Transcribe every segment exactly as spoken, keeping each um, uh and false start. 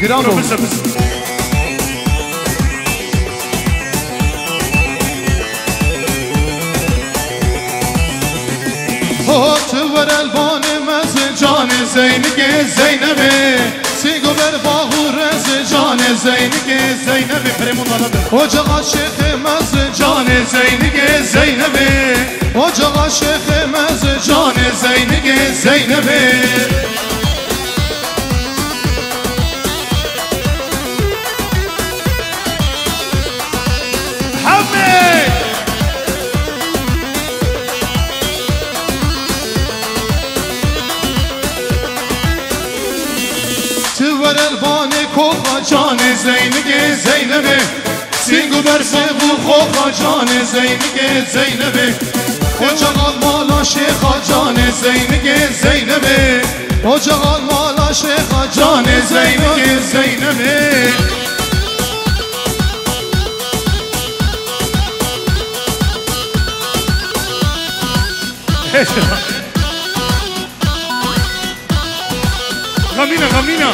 Grabo. هات ور البان مز جان زینگ زینبه سیگو بر باغور از جان زینگ زینبه فرمون آلده اوج عاشق مز جان زینگ زینبه اوج عاشق مز جان زینگ زینبه جان زینگ زینبه سینگو برسه بو خوخا جان زینگ زینبه اوجاقال مالا شیخا جان زینگ زینبه اوجاقال مالا شیخا جان زینگ زینبه غمينة غمينة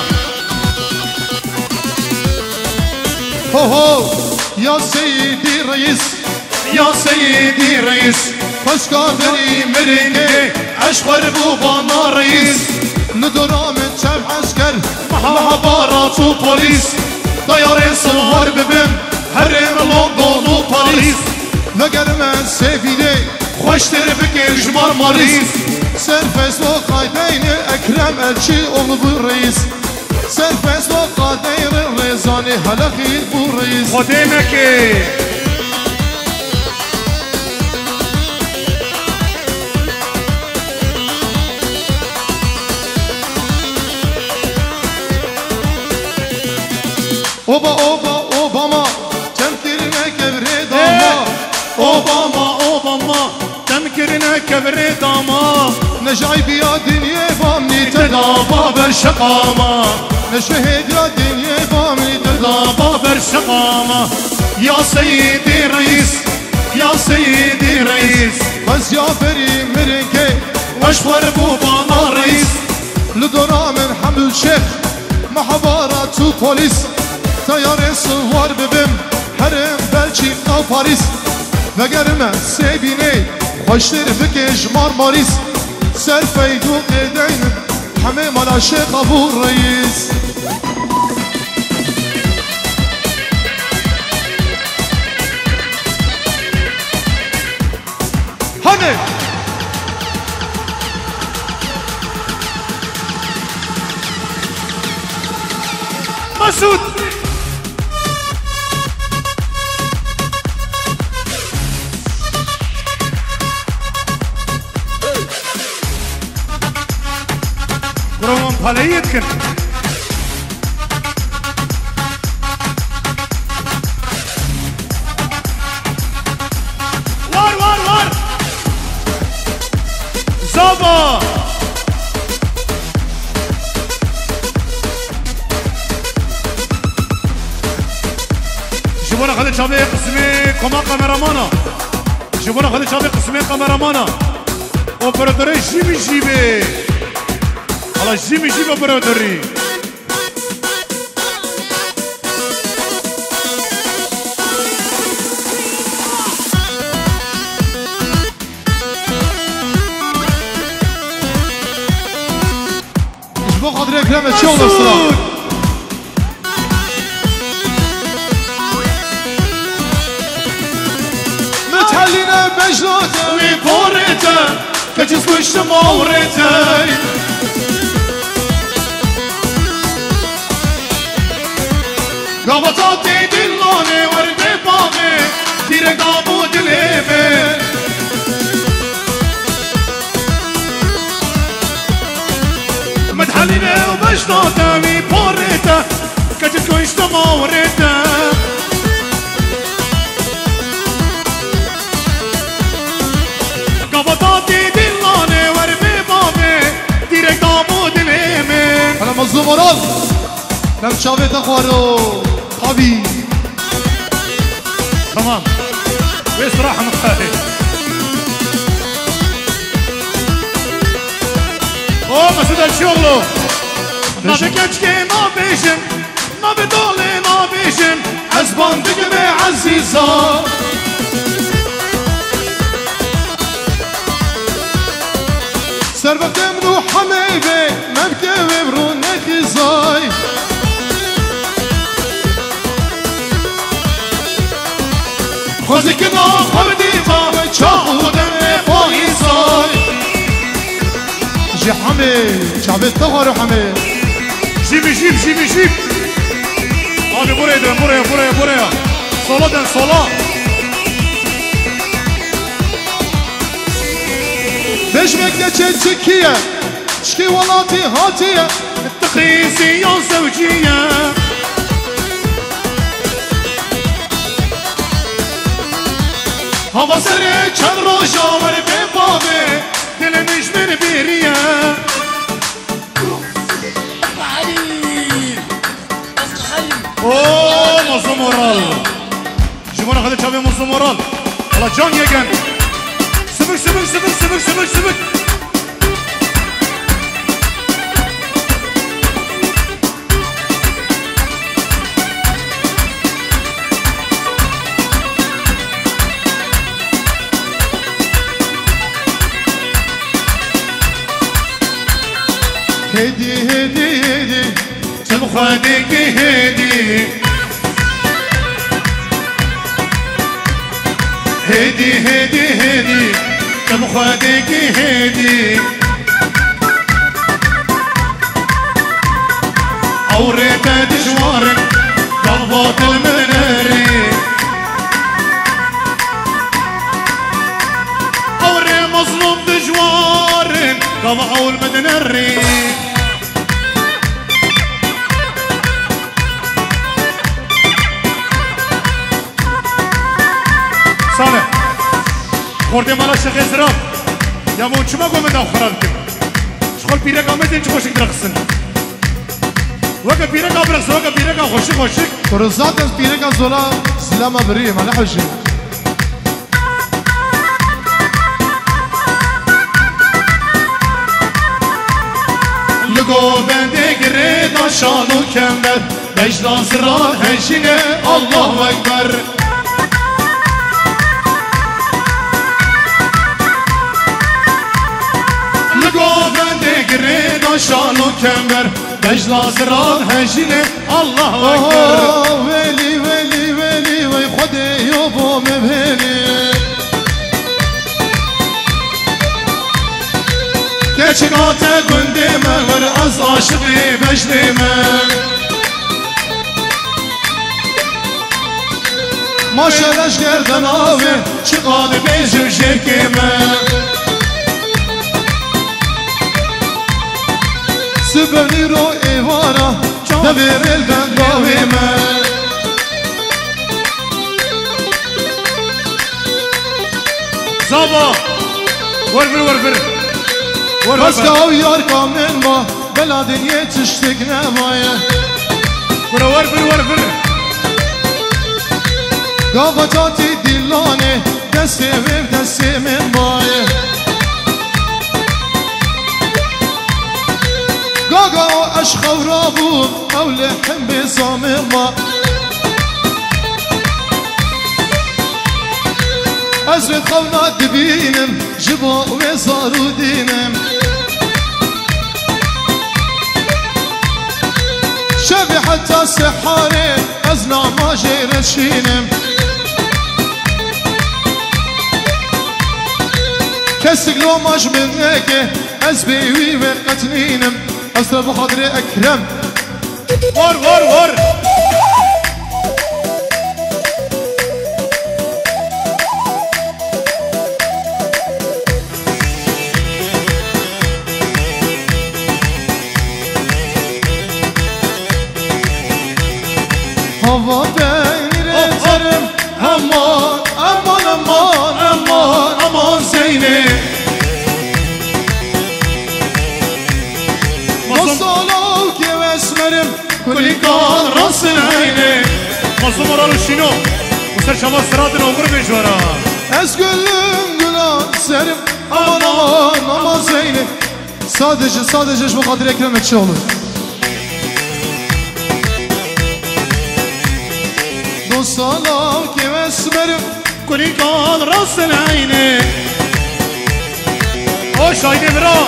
هو هو يا سيدي رئيس يا سيدي رئيس فشكارني مريني اشخر بوبانا رئيس ندرا من شب عسكر محبارات وبوليس طياري صهر ببم هرم لندن وباريس وقرم سيفيني خوشتر بك جمار ماريس سرفس وقايدين اكرم الشي اغلب الرئيس سرفس وقايدين الرزاني هلا خير بو رئيس خديمك اوبا اوبا اوباما تمكرنا كبري داما اوباما اوباما تمكرنا كبري داما نجعي بيا دنيا بامني تدابا برشقاما نشهد يا دنيا بامني تدابا برشقاما يا سيدي رئيس يا سيدي رئيس بس يا فري مرنكي واشفر بوبانا رئيس لدورا من حمل شيخ محبارات وبوليس طياري صور ببم هرم بلجيكا وباريس وقرمه سيبيني خوشتر بكش مارماريس سرفيدو قيدين حمي مالا شيخ ابو الرئيس هني مسعود قرآن پالیت کن وار وار وار زابا جبونا خلي شابي قسمي كما كاميرامانا جبونا خلي شابي قسمي كاميرامانا اوبراتوري جيبي جيبي على جيمي جيبي اوبراتوري جبو خاطر اكرم الشغل الصراحه متحلينا بجناته ويبورته كجسم الشمورته قبطاتي دلاني ورد باغي ديرك دابو دليمي مدحليني وبجناته ويبورته كجسم الشمورته قبطاتي دلاني ورد باغي ديرك دابو دليمي انا مظلوم ورال لم شافت اخوارو طبي تمام بصراحة مخالف اوه مسعود الشغلو نادكش كي ما بيجن ما بدولي ما بيشم عزبان دقمي عزيزة سربت منو حميبي مبكي وبرونك زاي خوزكنا خبدي طابة چاقو دمي فايزاي جي حمي شعبت تغارو حمي جيبي جيب جيبي جيب Abi buraya dön buraya buraya buraya sola dön sola بجمك تشكية شكي ولاتي هاتية التخيسي يا زوجية هوا سري كان روجاور ببابي دلمش من بيرية اوه مصر مورال جيبونا خدي تشابي مصر مورال الله جان يجن سبك سبك سبك سبك سبك سبك هدي هدي هدي تبخدك هدي هدي هدي هدي تبخدك هدي أوريت دجوارك قلبات المناري أوري مظلوم دجوارك قلبات المناري صالح خورده مالا شيخ ازراب يا مو چما قوم دا خراب كم شغل بيرك آمد انچ خوشك درخصن وكا بيرك آبرخصن وكا بيرك خوشك خوشك فرزات از بيرك زولا سلام بريم على حجي لقو بندق ريدا شانو كمبر بجدا سران هشينه الله اكبر شانو کمر بجلا زران هجینه الله اکبر ولی ولی ولی وی خودی یابو مبهنی کچکات گنده من از عاشقی بجلی من ماشالش گردن آوه چقدر بیجو شکی من سبني رو ايوانا دبير البنداوي ما زابا ورفر ورفر بسكا ويار كامل ما بلا دنيا تشتق نمايا ورفر ورفر قافتاتي دلاني دستي بدستي من مايا قاقا أشخى ورابون أو لحم بصام ما أزرد خونا دبينم جبا وزارو دينم شبي حتى سحاري أزنع ما جير شينم كسك لو ماش منك أزبي وقتنينم أسرى بخاطري أكرم ور ور ور هوا بين رزرم أمان أمان أمان أمان aman Zeynep مصالو كي واسمرم كل كان راس العيني مظلوم ورا الشنو مستشفى سراد العمر بجورا أسكلم قلان سرم أمان أمان أمان زينب Sadece sadece şu kadar Ekrem Etçioğlu. دو سالا که اسمرم كلي قال راس العين او شايد برا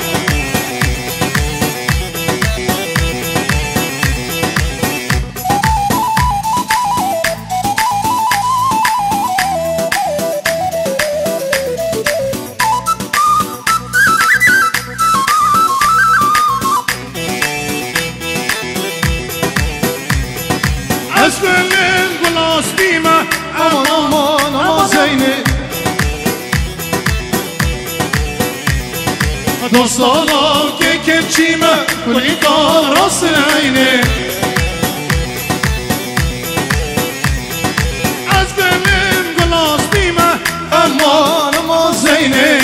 دو سالا که کمچیمه کلی کار راست العینه از دلم گلاس بیمه اما نما زینه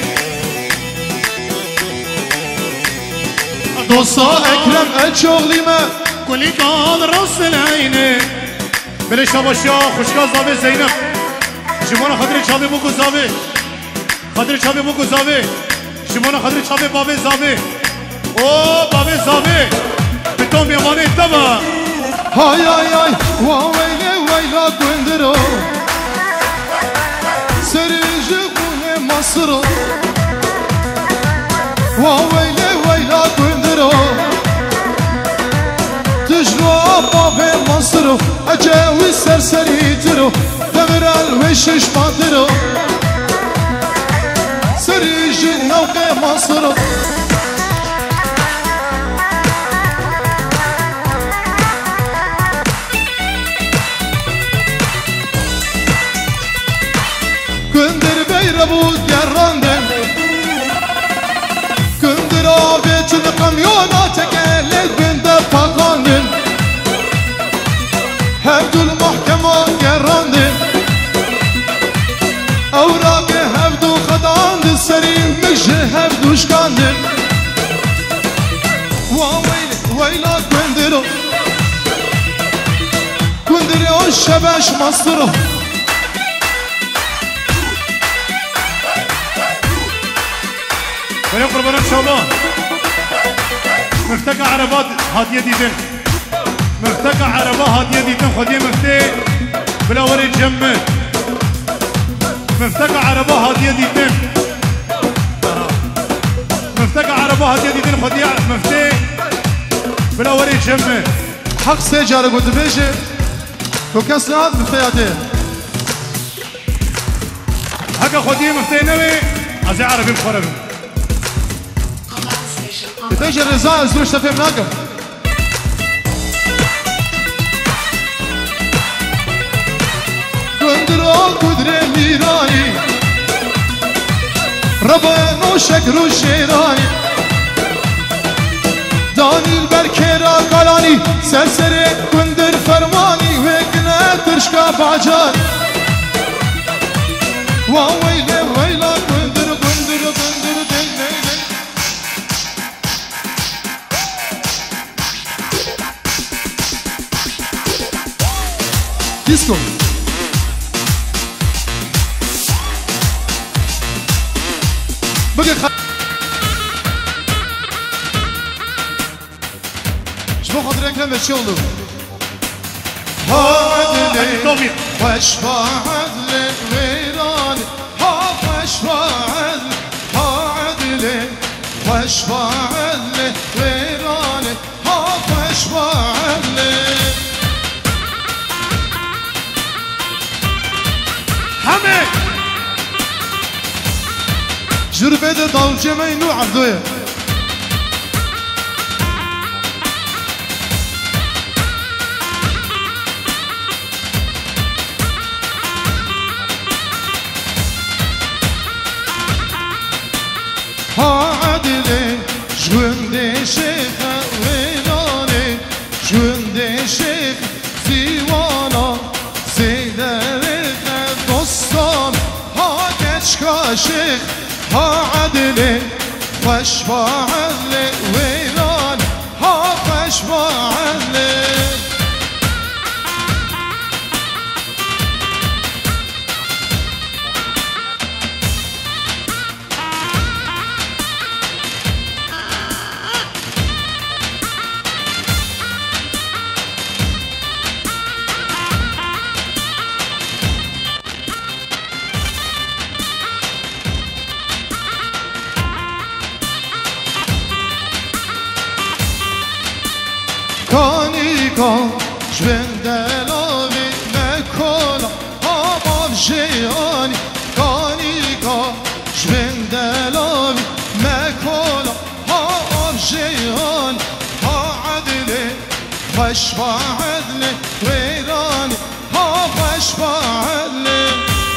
دوستا اکرم الچوغلیمه کلی کار راست العینه بله شباشیا خوشگاه زاوه زینب شمانا خاطر چابه بگو زاوه خاطر چابه بگو زاوه شمانا خاطر چابه بابه زاوه او بابه زاوه به تو میوانه تبا های های های و ویله ویلا گندرو سرج خونه مصرو و ویله ویلا گندرو تجروا بابه مصرو اجاوی سرسری ترو دمرال وشش مادرو سرج نوق مصرو Gündür beyre bu gerrandın Gündür abetini kamyona tekerlek günde pakandın Hevdül mahkema gerrandın Evrakı hevdu kadandı serin mişi hevdu şkandın Vaveyli veyla gündür o Gündür o şebeş mastır o ويا قربان ان شاء الله مفتقع عربات هاديه ديدن مفتقع عربات هاديه ديدن خديه مفتي بلا وري جمه مفتقع عربات هاديه ديدن مفتقع عربات هاديه ديدن خديه مفتي بلا وري جمه حق سجاره قلت بيجي وكاس نهاد مفتياته هكا خديه مفتي نوي ازي عربي بخربي بتيجي الرزاق الزروش تفهم ناقم قندرا قدر ميراني ربانو شكر الشيراني داني البركيرا قلاني سرسري قندر فرماني ويقنا ترشكا بعجان وويلي ويلا قندر قندر قندر دل دل Disco. بقى خ... شبو خاطر كلام الشغل هادلي واشفع عدل ويران واشفع عدل هادلي واشفع عدل ويران واشفع عدل همه جربه ده داو جمعی نو عبدوه ها عدله جونده شیخ ویرانه جونده شیخ زیوانا زیدره دوستان ها گچکا شیخ ها عدله وشفا عدله ویران ها وشفا عدله کانیکا جوین دلاوی مکولا آمام جیانی کانیکا جوین دلاوی مکولا آمام جیانی ها عدلی خوش با عدلی ویرانی ها خوش با عدلی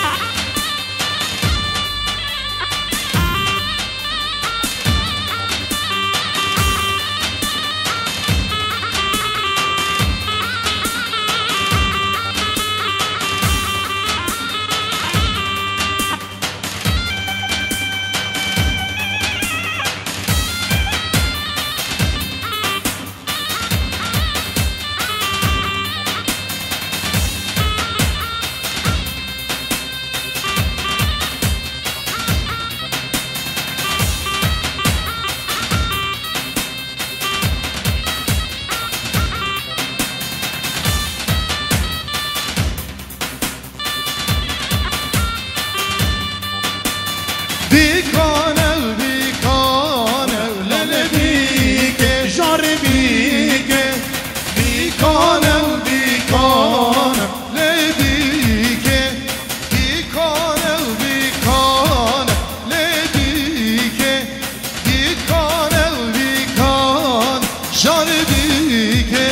بیکانه بیکانه لله بیکه جار بیکه بیکانه بیکانه لله بیکه بیکانه بیکانه لله بیکه بیکانه بیکانه جار بیکه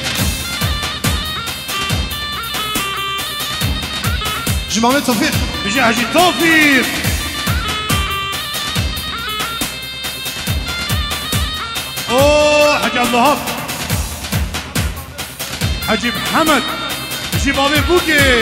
جمعه توفیق بيجي حاجي توفيق اوه حاجي عبد الوهاب حاجي محمد بيجي بابي بوكي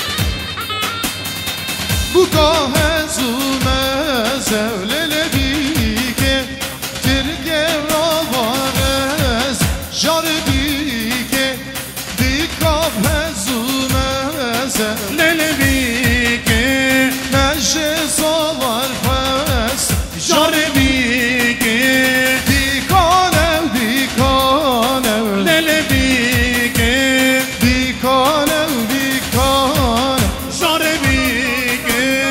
بوكا هزومه زولل بیکه ترگه روانز جار بیکه بیکاب هزومه ليلي بيكي نجه صور فس جار بيكي بیکانه بیکانه ليلي بيكي بیکانه بیکانه جار بيكي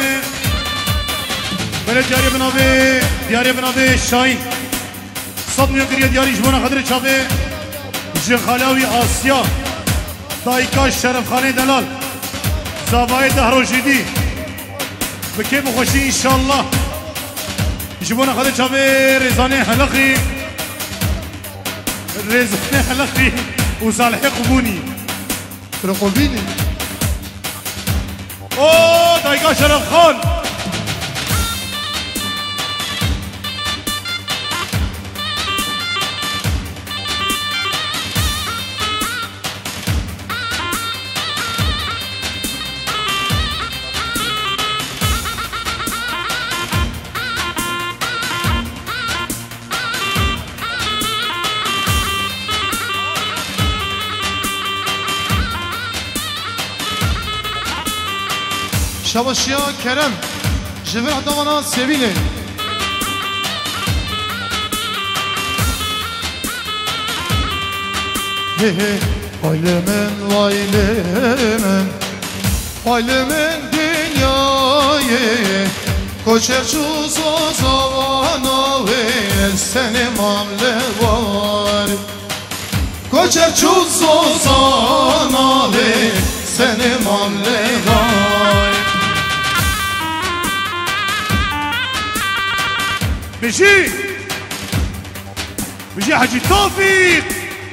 بره دياري بنابي دياري بنابي شاين صد مليون كريه دياري جبونا خدر چاوه جخلاوي آسيا دايكا شرف خانه دلال زابای دهروشیدی به که بخوشی انشالله جبونا خاله چاوه رزانه حلقی رزانه حلقی و صالح قبونی رقبینی اوه دایگاه شرف خان شباشیا کرم جبر عدوانا سبیله he he Ailemin ailemin Ailemin dünyayı Koçer çuzo zavana ve seni mamle var Koçer çuzo zavana ve seni mamle var بيجي بيجي حاجي توفيق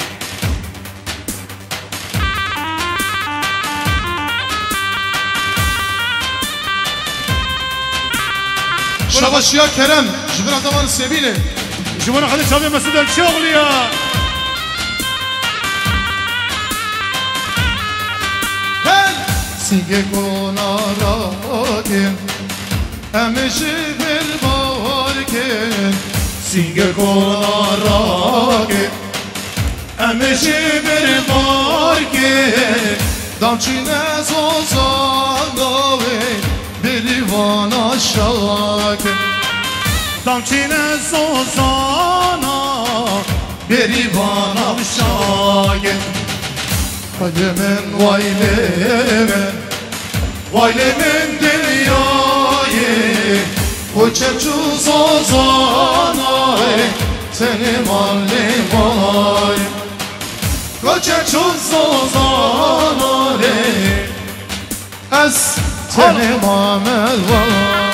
شباشیا کرم جبر عدوان سبیله جبونا خلي شابي مسؤول الشغل يا هل سيجي كوناراكين امشي بالباركين سيجي كوناراكين امشي بالباركين دامچینه زوزاناوی بریوان آشاکه دامچینه زوزانا بریوان آشاکه Ailemin vaylemin Vaylemin dünyayı Koçerçu zozanay Seni malli vay که چون سوزاناره از تن محمد والا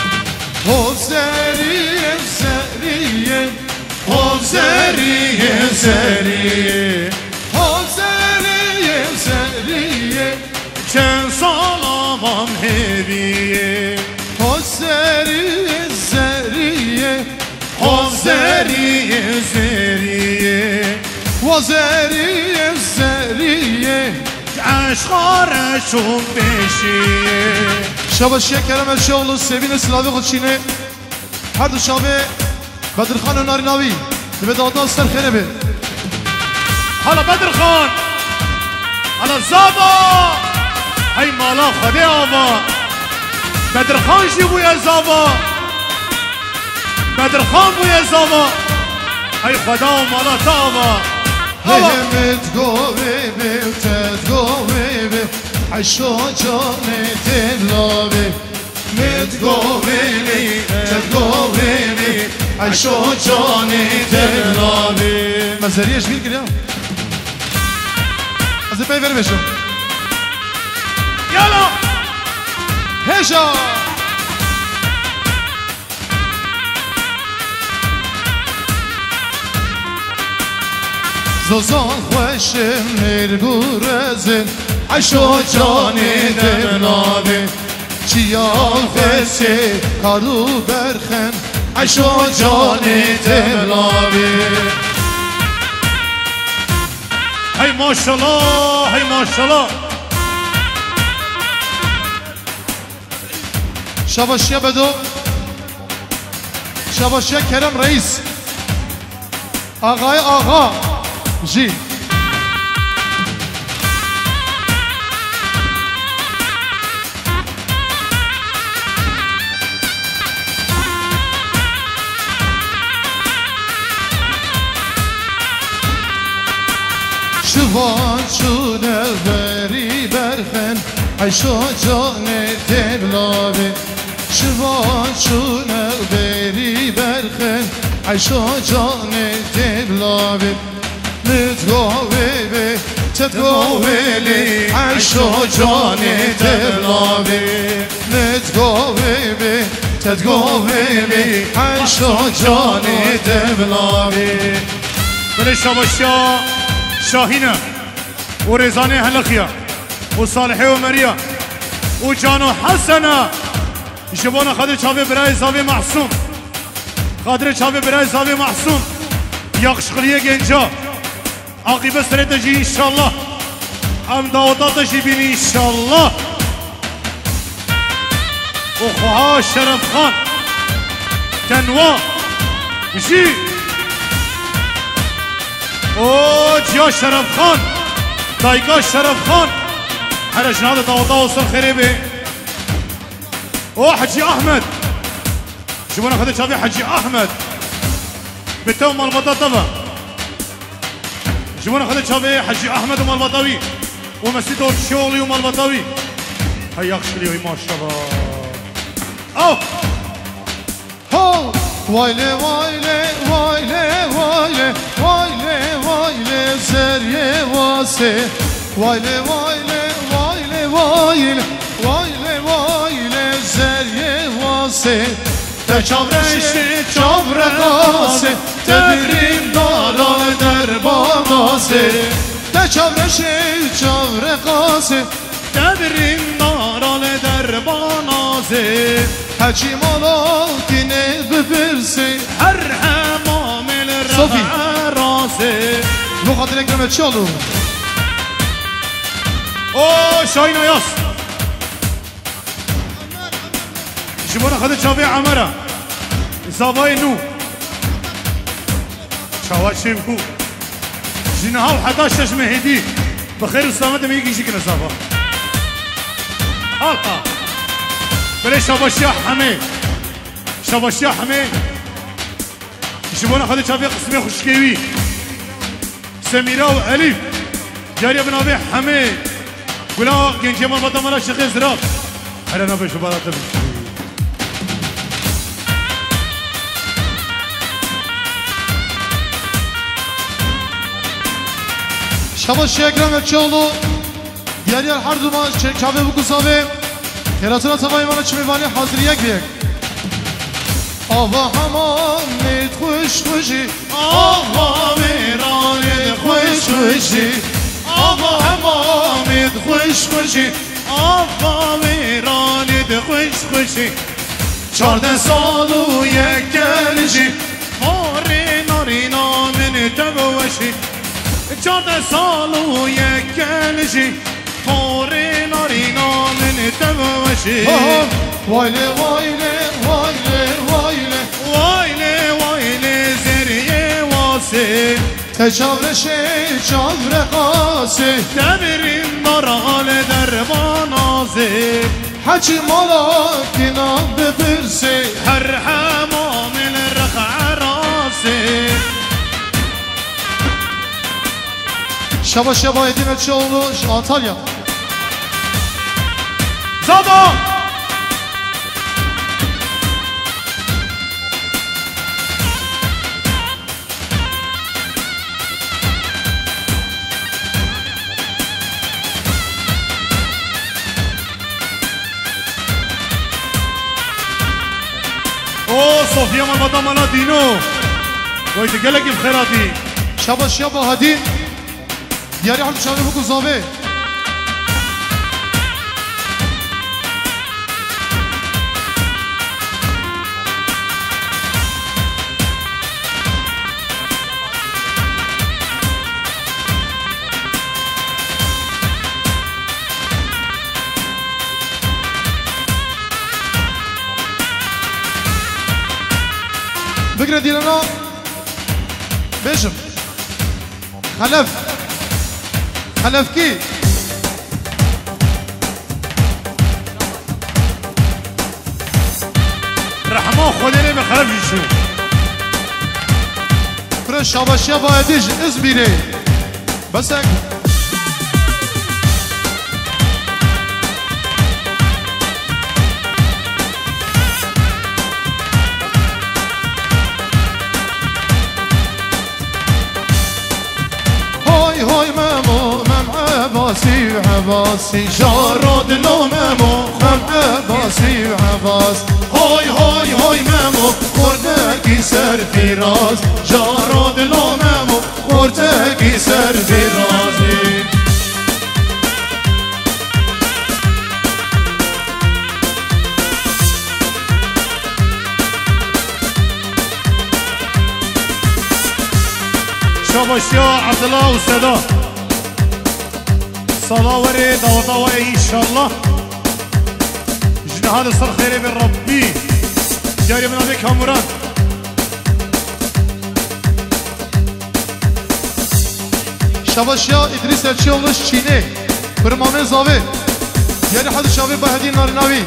حوزریه زریه حوزریه زریه حوزریه زریه چند سالام هدیه حوزریه زریه حوزریه زریه وزریه زریه عشقارشون بشیه شباشیه کرم الشغل سوین سلاوی خودشینه هر دو شابه بدرخان و ناریناوی به دادان سر خیره به حالا بدرخان حالا زابا ای مالا خده آبا بدرخان شی بوی زابا بدرخان بوی زابا ای خدا و مالا تابا همت گوه به تد گوه به عشا جان دلابه مت گوه به تد گوه به عشا جان دلابه مزریش بیر گریم از پی بر بشم یالا هشا زوزان خوشم نرگورزن عشو جانی دلابه چیان خسی کارو برخن عشو جانی دلابه ای ماشالله ای ماشالله شباشیه بدو شباشیه کرم رئیس آقای آقا جی شوان شونه بری برخن عشو جان دلابه شوان شونه بری برخن عشو جان دلابه نتگوه به تتگوه لی عشو جان دلابه نتگوه به تتگوه لی عشو جان دلابه بله شاباشیا شاهینه و رزانه هلقیه و صالحه و مریا و جانو حسنه جبان خاطر چاوه برای زاوی محسوم خاطر چاوه برای زاوی محسوم یاقشقلیه گنجا عاقبه سرت جی انشالله ام دعوتات جی بینی انشالله و خواه شرف خان کنوا جی او جیا شرف خان دایگاه شرف خان هر جناد دعوتا و سر خریبه او حجی احمد جبانا خده چاوی حجی احمد بتو مالبطا طبا جبانا خده چاوی حجی احمد و مالبطاوی و مسجد و شغلی و مالبطاوی هیاق شکلی وی ماشالله او هو وایله وایله وایله وایله وایله وایله زریه واسه وایله وایله وایله وایله وایله وایله زریه واسه تچاورش چاور قاسه تدریم دارا در باناسه تچاورش چاور قاسه تدریم دارال در بانازه حجی مالا دینه بپرسه هر همامل صوفی. راسه رو خاطر اکرمت چالو او شاین آیاس جبانا خده چاوی عمره زاوای نو چاوات شیبکو جنها و حدا شش مهدی بخیر و سلامت میگی شکل زاوا حالها بله شاباشی همه شاباشی همه جبانا خده چاوی قسمه خوشکیوی سمیره و علیف جاری بنابه همه گلا گنجه ما بطا ملا شخص زراف هره نبه شبارات بشکیوی شباش اکرام اکچالو دیاری هر دو ماش چکاوه و گزاوه تلاتونا تبایی مانا چمیوانی حاضر یک بیک آوا همان خوش خوشی آوا میرانید خوش خوشی آوا همان خوش خوشی آوا میرانید خوش خوشی چارده سال و یک گلشی ماری ناری نامن تبوشی چارده سال و یک گلشی ماری ناری نامن تبوشی وایله وایله وایله وایله وایله وایله زریه واسه تجاورشه جاور قاسه دبرین دارال دربانازه حجی مالا کنام بپرسه هر حمام الرخع راسه شبا شبا ادیم چولوش آنتالیا زادا او صوفیا مادا مالا دینو وای تگلک بخیراتی شبا شبا هدین دیاری حال شانه بکو زاوه بقرا ديالنا بيجم خلف خلف كي رحمه خودني من خلف شو فرش شاباش يا بايديج ازبيري بسك عباسي وعباسي جارود لو مامو خم عباسي وعباس هوي هوي هوي مامو خورتكي سر في راس جارود لو مامو خورتكي سر في راسي شاباش يا عبد الله وسدا صلاة ورد وضوء إن شاء الله جنهاد صار خيري من ربي جاري من أبيك همران شباش يا إدريس الشي ولش چيني برمامي زاوي جاري حد شاوي بهدين نارناوي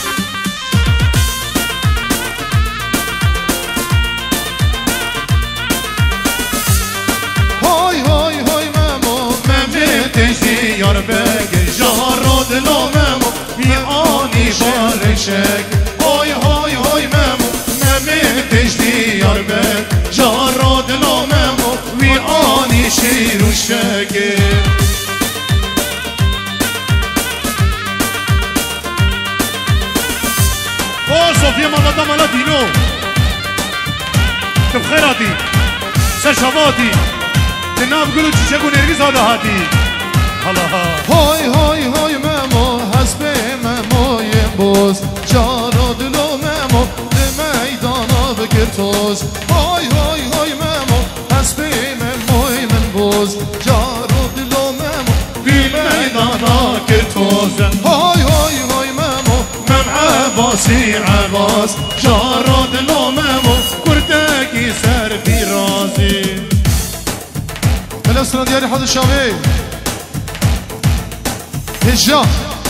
هاي هاي هاي مامو تجدي يربك جارود لو مامو بيعاني بارشك هاي هاي هاي مامو مامي تجدي يربك جارود لو مامو بيعاني شير وشك او صوفيا ماما مالا دينو بخيراتي سشواتي جناب قولوا تشيكو نرقص هذا هاتي هاي هاي هاي مامو حسب مامو ينبوز جارو دلو مامو لميدانا بكرتوز هاي هاي هاي مامو حسب مامو ينبوز جارو دلو مامو بميدانا كرتوز هاي هاي هاي مامو مام عباسي عباس جارو دلو مامو كردكي سر في راسي الاسرة ديالي حد الشامي هجا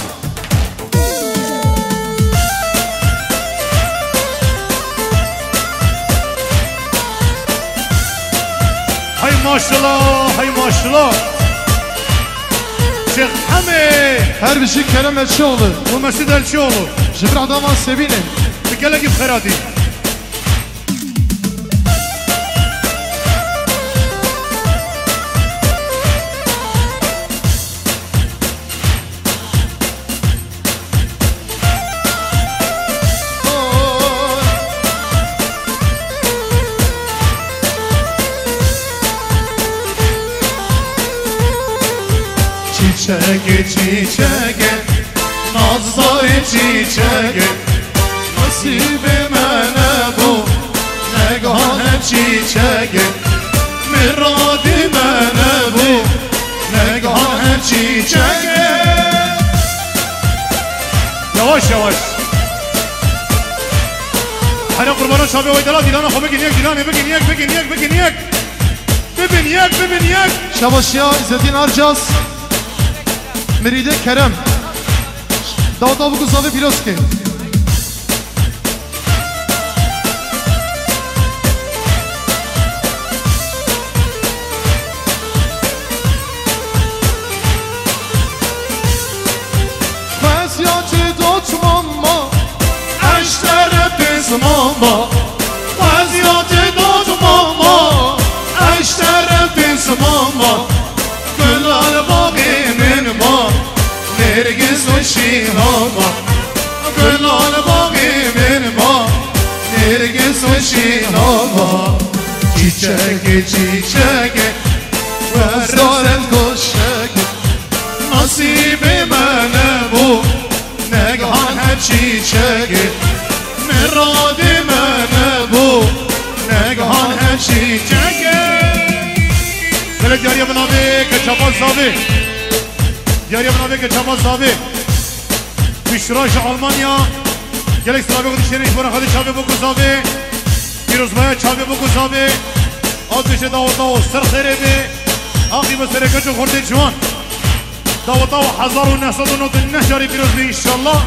هاي ما شاء الله هاي ما شاء الله شيخ حمي هر بشي كلام الشغل ومسجد الشغل جبر عداما سبينه بقلق بخيراتي Çiçeği çiçeği Nazları çiçeği Nasibime ne bu Negahane çiçeği Miradime ne bu Negahane çiçeği. Yavaş yavaş. Hani kurbana şabe oydalar dilana xobe giniyek dilane be giniyek be giniyek be giniyek be giniyek be giniyek. Şabaşya İzzettin Arcaz Meride Kerem Davda Bukuzavi Biloski. Mama, vaziyatı dod mama, eşterefis mama, güller bağımın ma, nergiz ve şihama, güller bağımın ma, nergiz ve şihama, çiçeği çiçeği, versen koşeği, nasibime ne bu, negahane çiçeği. Meradime ne bu Negahane çiçeği. Böyle Diyariye bin abi Geçamaz abi Diyariye bin abi Geçamaz abi Büşraj Almanya Gelek sırabe kudişleri İşbara Hadi Çabi Bukuz abi Piruzbaya Çabi Bukuz abi Adışe Davut Davut Sır Kheribi Akı Mesere Köçü Khurdi Cuan Davut Davut Hazaru Nesadu Nudun Nehjari Piruzbi inşallah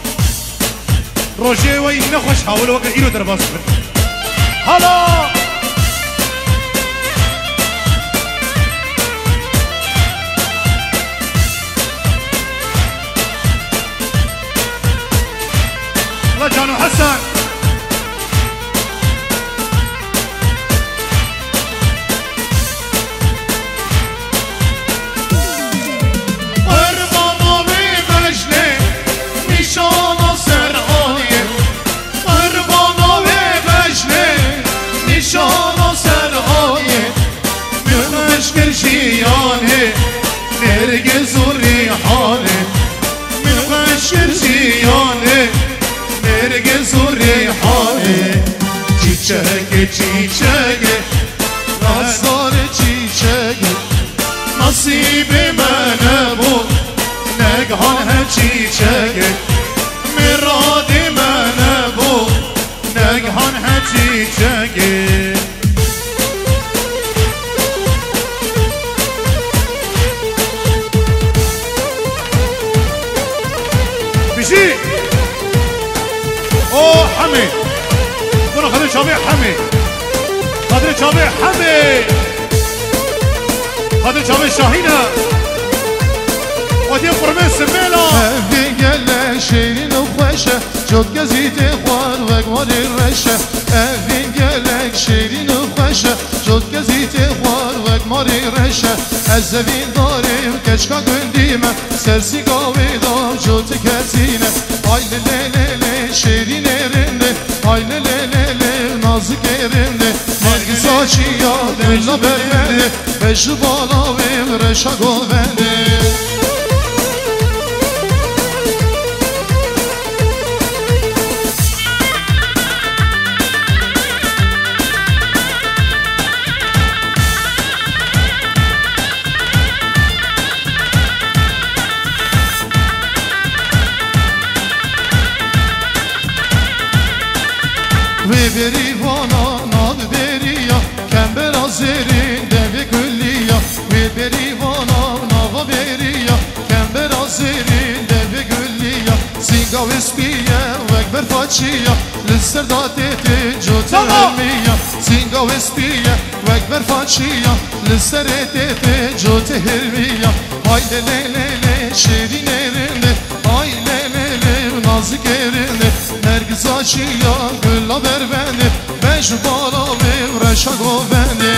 روجي وين نخش حاول وقت إيرو درباس هلا الله جانو حسن Nergiz u rihane Min gışır ciyane Nergiz u rihane Çiçeği çiçeği Nazları çiçeği Nasibime ne bu Negahane çiçeği Miradime ne bu Negahane çiçeği. اوه حمي كنا خلي شابي حمي خلي شابي حمي خلي شابي شاهينة ودي قرمي سميلة هفي قال شيرين وخوشة جود قزيتي خوار وقوار الرشة هفي قال شيرين وخوشة جود قزيتي خوار وقوار الرشة الزبين داري وكشكا قنديمة سرسي قاوي دار جود كتينة ay le le le le şerin erinde ay le le le le nazik erinde Nergis açıya della bervende beş bala ve reşa govende. Ve beri vana nav beriya Kember azerin deve gülliya Ve beri vana nav beriya Kember azerin deve gülliya Singa vespiye vekber façiya Lister da tete jote hermiya Singa vespiye vekber façiya Lister tete jote hermiya Ay le le le le şerin erinde Ay le le le nazik erinde Nergis açıya gül haber beni Beş bala ve reşa govende.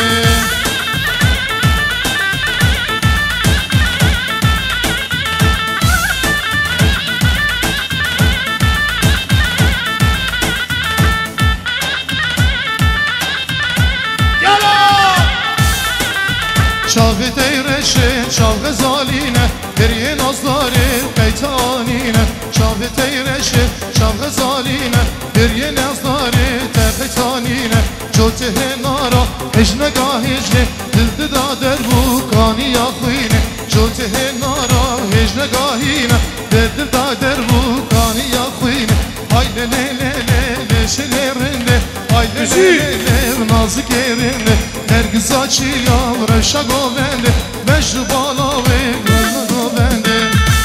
Çavit ey reşe çav gazaline Beriye nazları beytanine Çavı teyreşi çav gazaline Beriye nazları tefetanine Çote nara hecne ga hecne Dildi da der bu kani yakhine Çote nara hecne gahine Dildi da der bu kani yakhine Hayle le le le le şelerinde Hayle le le le nazik yerinde Nergiz açıyan reşa govende Beşli bala ve gönlü govende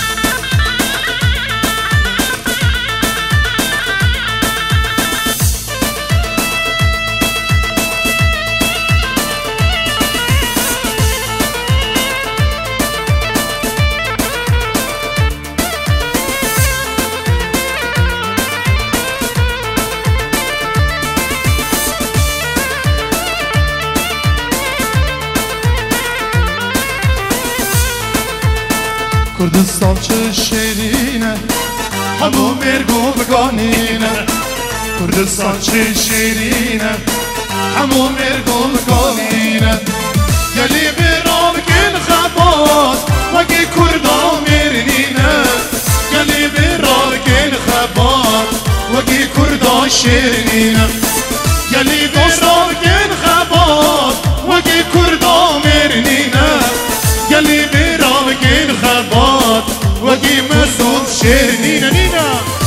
Kurdistan şehrine Hamu mergu beganine Kurdistan şehrine Hamu mergu beganine Geli bir avgin khabat Vaki kurda mernine Geli bir avgin khabat Vaki kurda şehrine Geli bir avgin khabat Vaki kurda mernine Geli bir avgin khabat Vaki mesud şehrine Nina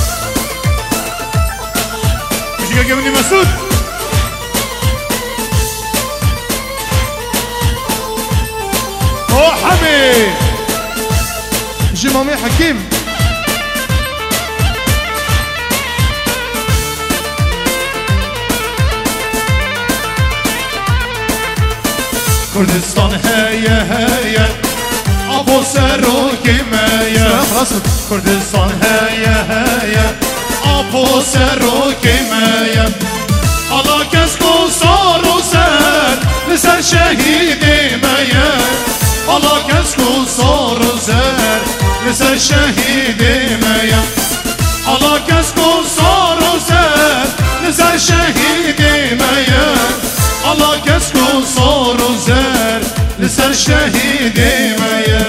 Müşika gemini Mesud Oh Hami Jimami Hakim Kurdistan heye heye Abo sero kemeye Kurdistan heye heye Abo sero kemeye Allah kes ko saru ser Liser şehid emeye Allah kes ko saru ser Liser şehid emeye Allah kes ko saru ser Liser şehid emeye Allah kes ko saru ser Liser şehid emeye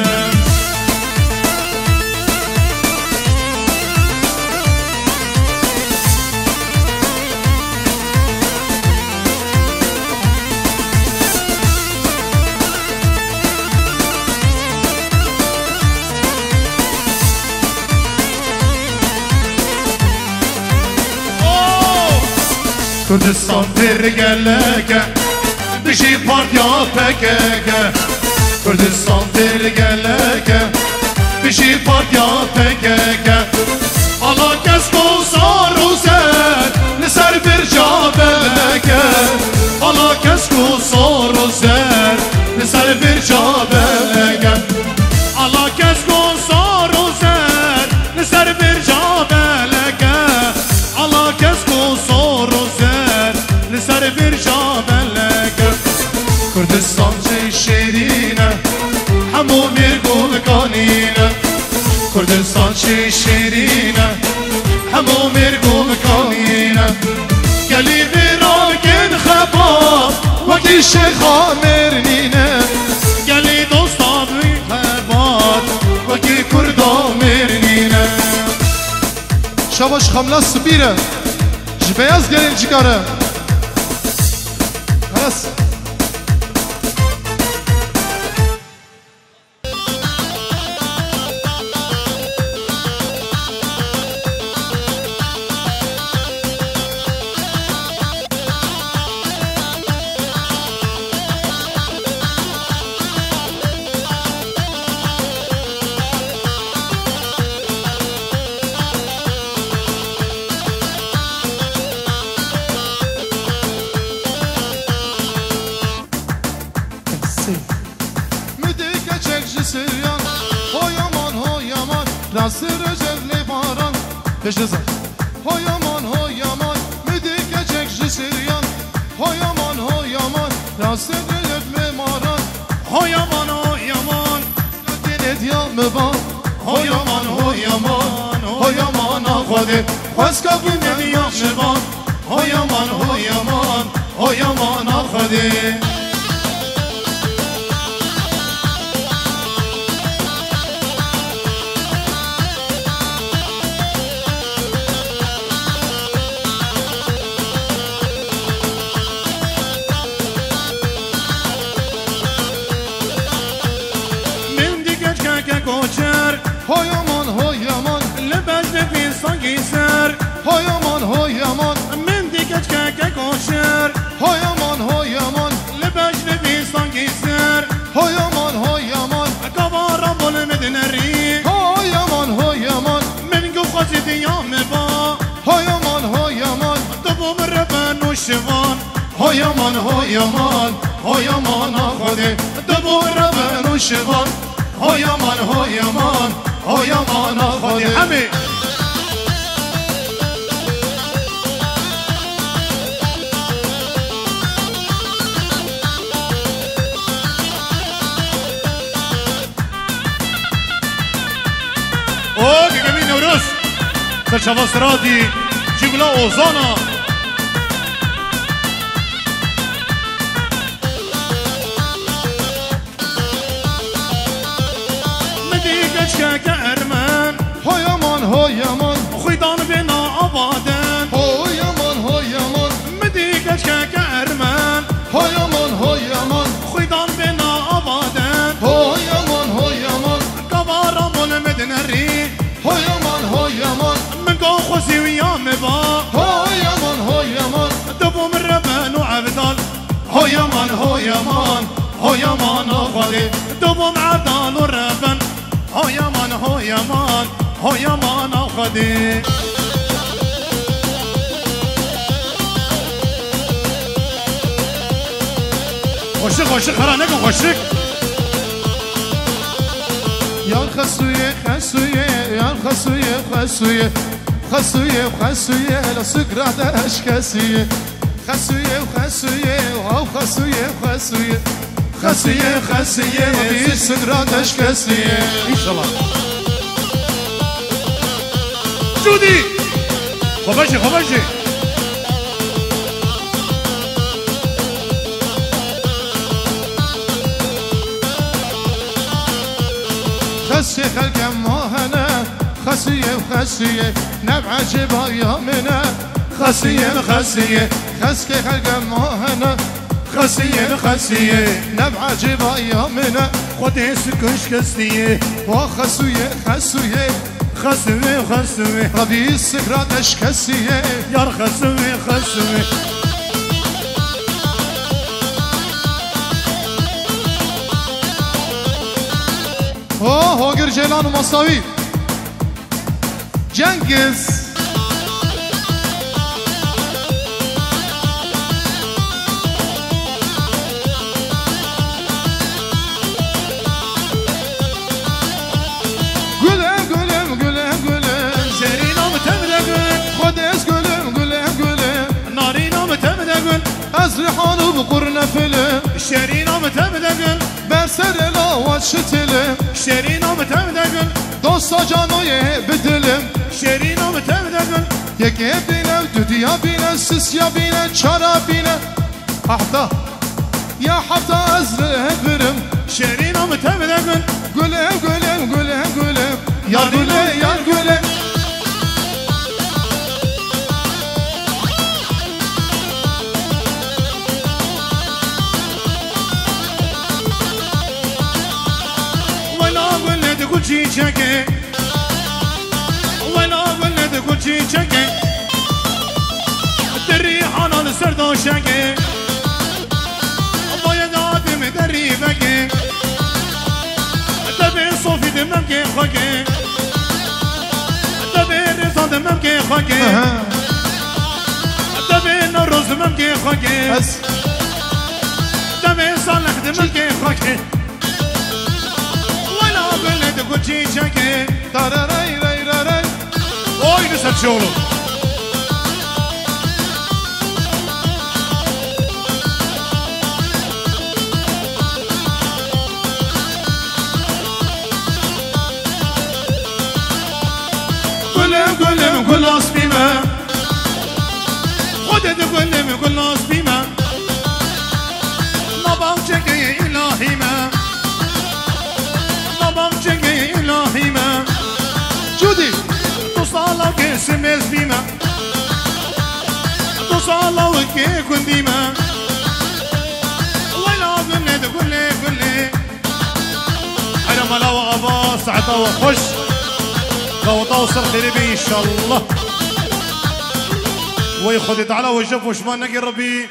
Kurdistan bir geleke Dişi partya pekeke Kurdistan bir geleke Dişi partya pekeke Allah kes ko saru ser Liser bir cabeleke Allah kes ko saru ser Liser bir cabeleke Allah kes ko saru ser Liser bir cabeleke Allah kes ko saru ser Liser bir cabeleke Kurdistan şehrine Hamu mergu beganine Kurdistan şehrine Hamu mergu beganine Geli bir avgin khabat Vaki şeyha mernine Geli dosta büyük khabat Vaki kurda mernine Şabaş hamla spire Jbeyaz gelin çıkarı Halas Nasır özelli baran Peştezan Ho yaman ho yaman Müdik geçek jisiryan Ho yaman ho yaman Nasır özelli baran Ho yaman ho yaman Dinet yalmıban Ho yaman ho yaman Ho yaman ahvade Haska gündemi yakşıban Ho yaman ho yaman Ho yaman ahvade مشر های امان های امان لباش نبيستان كيسر های امان های امان كبار بول مدنري های امان های امان من قف خزيد يوم با های امان های امان دبو مربن وشوان های امان های امان های امان آخده دبو ربن و شغان های امان های امان های امان آخده حمي اوه جميل نوروز سرشافا سرادي جيبلا اوزانا مديكش كأرمان های امان های امان خيطان بنا أبادان های امان های امان مديكش كأرمان های امان های امان خيطان بنا أبادان های امان های امان كبار مول مدنري های امان های امان من قو خسي ويا مبا های امان های امان دبو من ربان وعبدال های امان های امان های امان آخده دبو معبدال وربان هاي امان هاي امان هاي امان اخدي خوشك خوشك خرا نكو خوشك یا خسویه خسویه یا خسویه خسویه خسویه خسویه لسقرادش کسیه خسویه خسویه او خسویه خسویه خسویه خسویه بی سقرادش کسیه ان شاء الله جودي خباشي خباشي خسي خلق ماهنا خسية وخسية نبع جبايا منا خسية خسية خسك خلق ماهنا خسية خسية نبع جبايا منا خدي سكش كسية وخسوية خسوية خسوي خسوي ربي السكراتش كسية يا خسوي خسوي اوه هاجر جيلان ومصاوي جنكز قلم قلم قلم قلم شرينا متمدقن خدس قلم قلم قلم نارينا متمدقن أزرحان وبقرنا فيلم شرينا متمدقن برسر لاوات شتلم شرينا متمدقن دوستا جانوي بدلم شرينا متمدقن يكي بينا ودوديا بينا سسيا بينا چارا بينا حفتا يا حفتا أزرح برم شرينا متمدقن قلم قلم قلم قلم يا قلم يا قلم ولا ولد كل شي شكي ولا ولد كل شي شكي الريح على السردو شكي بايد آدم دريبك تبي صوفي دمك خكي تبي رضا دمك خكي تبي نرز دمك خكي بس تبي صالح دمك خكي ولا ولد كل شي شكي تراراي راي راي Oy ne saçı oğlum. Gülüm gülüm gül asbime Hadi de gülüm gül asbime Nabam çekeye ilahime Nabam çekeye ilahime جودي تصالة كاسم اسبيما تصالة وكي كنديما ولا قلنا تقول لي قول لي أنا ملا وأبا سعطة وخش لو توصل قلبي إن شاء الله وي خدي تعالى وجف وشمان نقي ربي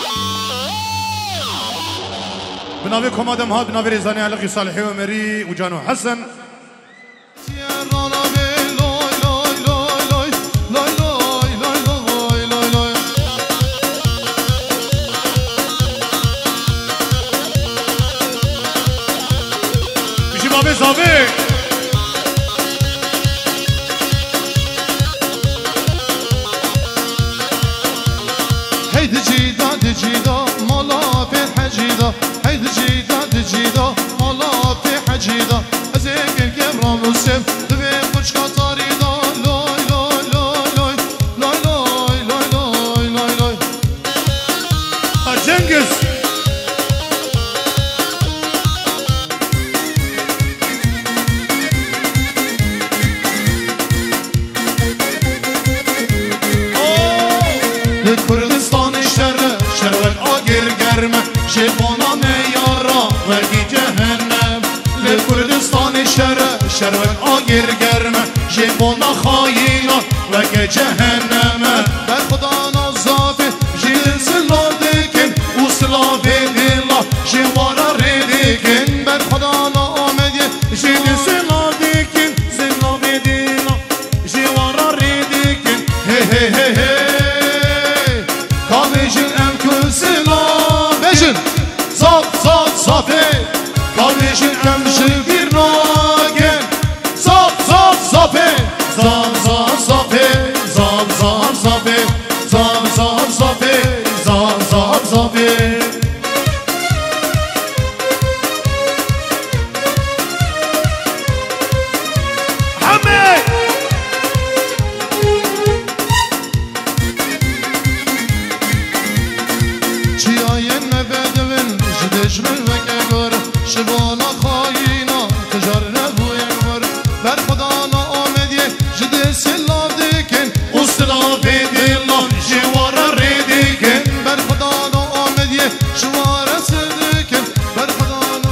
بنابيكم ادم هاد بنابي رزاني علقي صالحي ومري وجانو حسن بيجي بابي صابي هيدي جيدا دي جيدا مالا في الحجيدا هيدي جيدا دي جيدا مالا في حجيدا ازيك الكبرى مسلم دبي بوشكا طاريدا لوي لوي لوي لوي لوي لوي لوي لوي لوي جنقز لكردستان شر شرق آگر گرم جوانان یارا وگی جهنم لکردستان شر شرق آگر گرم جوانا خاینا وگی جهنم بر خدا نازافه جیل سلا دکن و سلا بیدیلا جوارا ریدکن بر خدا نامدی جیل سلا دکن سلا بیدیلا جوارا ریدکن هی هی هی هی Kavicin em kısına Bejin Zat zat zafe Kavicin em şifir nagen Zat zat zafe Zat zat zafe Zat zat zafe Zat zat zafe Zat zat zafe Hamid Çiyayen nebedevin Jidejmel veke gör Şibana khayina Tijarne buye gör Ber khudana amediye Jide silav dikin Uslav edilan Jivara redikin Ber khudana amediye Jivara sidikin Ber khudana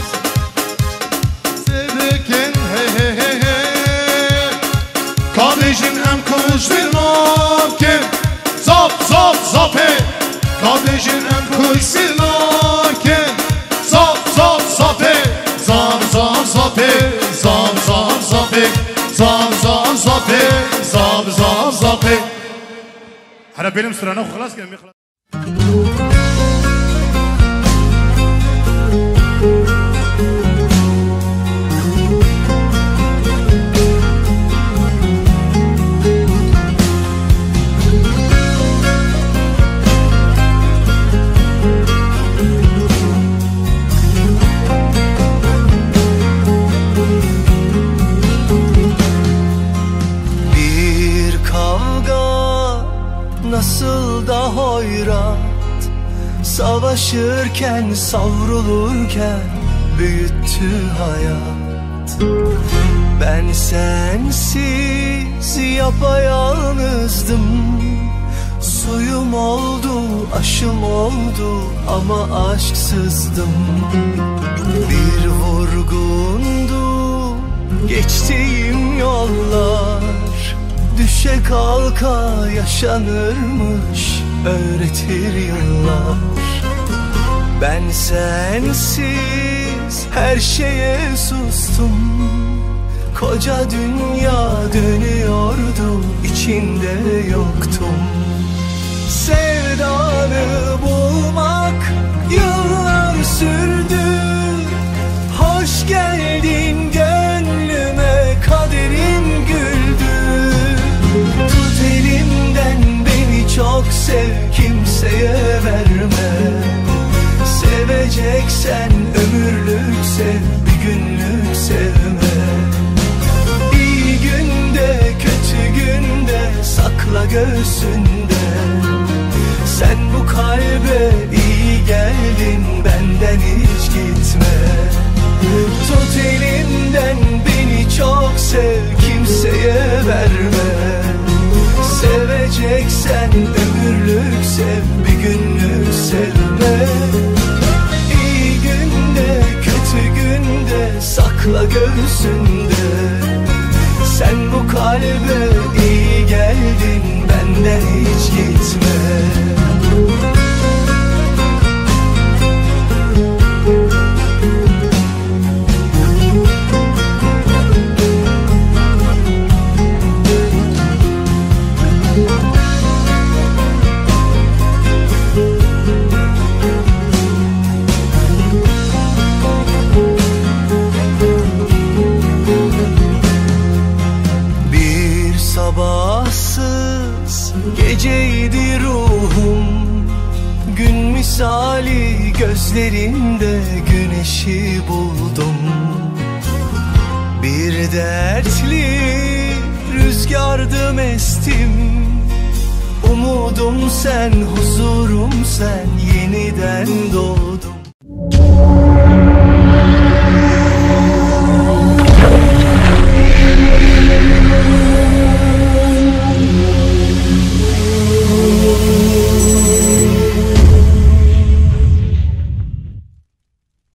sidikin Hey hey hey hey Kavicin em kuştir nakin Zap zap zap hey Kavicin em kuştir nakin Zap zap zap hey Zap zap zap hey Zap zap zap hey Zap zap zap hey Zap zap zap hey انا بيلم سرانه وخلاص كده مخلص Bir kavga nasıl da hoyrat Savaşırken savrulurken büyüttü hayat Ben sensiz yapayalnızdım Suyum oldu, aşım oldu ama aşksızdım Bir vurgundu geçtiğim yollar Düşe kalka yaşanırmış öğretir yıllar Ben sensiz her şeye sustum Koca dünya dönüyordu içinde yoktum Sevdanı bulmak yıllar sürdü Hoş geldin gönlüme kaderim güldü Tut elimden beni çok sev kimseye verme Seveceksen ömürlük sev bir günlük sevme İyi günde kötü günde sakla göğsünde Sen bu kalbe iyi geldin benden hiç gitme Tut elimden beni çok sev kimseye verme Seveceksen ömürlük sev bir günlük sevme İyi günde kötü günde sakla göğsünde Sen bu kalbe iyi geldin benden hiç mavi gözlerinde güneşi buldum. Bir dertli rüzgardım estim, umudum sen, huzurum sen, yeniden doğdum.